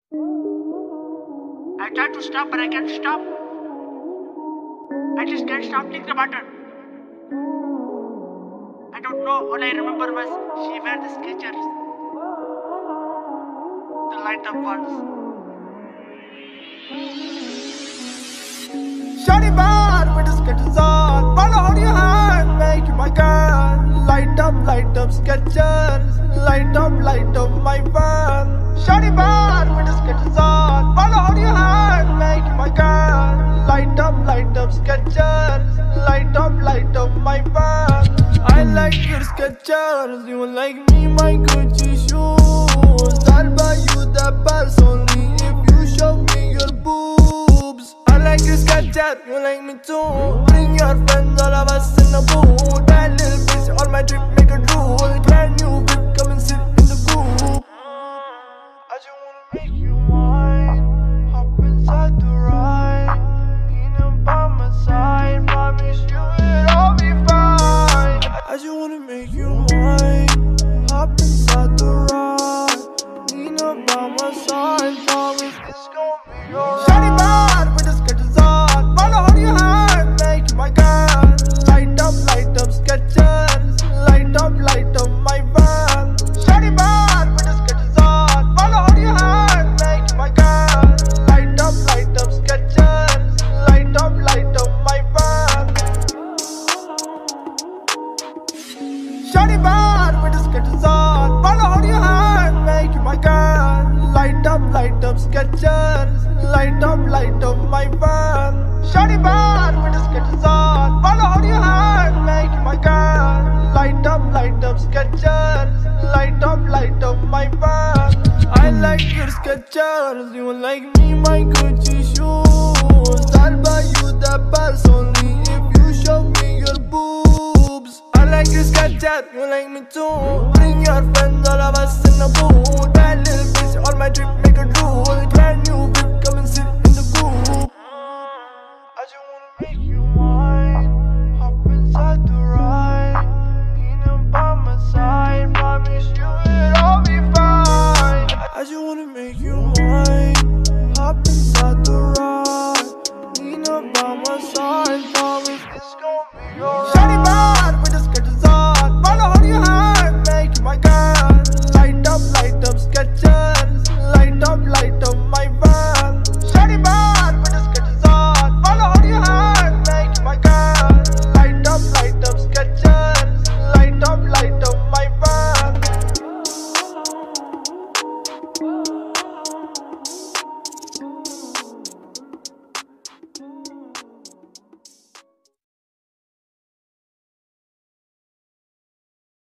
I tried to stop, but I can't stop. I just can't stop clicking the button. I don't know. All I remember was she wear the Skechers, the light up ones. Shawty bad with the Skechers on. Follow hold your hand, make you my girl. Light up Skechers. Light up my van. Shawty bad with the Skechers on. Follow hold your hand, make you my girl. Light up Skechers. Light up my van. I like your Skechers, you like me, my Gucci shoes. I'll buy you the purse only if you show me your boobs. I like your Skechers, you like me too. Bring your friends, all of us in the booth. That little bitch on my trip, make a drool. Brand new whip, come and sit in the coupe. I just wanna make you mine. Hop inside the ride. Leaning by my side, promise you it'll all be fine. I just wanna make you mine. Hop inside the ride. Leaning by my side, promise it's gon' be alright. Shawty bad with the Skechers on. Follow hold your hand, make you my girl. Light up Skechers. Light up my van. Shawty bad with the Skechers on. Follow hold your hand, make you my girl. Light up Skechers. Light up my van. Shawty bad with the Skechers on. Follow hold your hand, make you my girl. Light up Skechers. Light up my van. Shawty bad with the Skechers on. Follow hold your hand, make you my girl. Light up Skechers. Light up my van. I like your Skechers, you like me, my Gucci shoes. I'll buy you the purse only if you show me your boobs. I like your Skechers, you like me too. Bring your friends, all of us in the booth. That little bitch on my trip, make a drool. Brand new whip, come and sit in the coupe. I just wanna make you mine. Hop inside the ride. Leaning by my side, promise you it'll all be fine. I just wanna make you mine. Hop inside the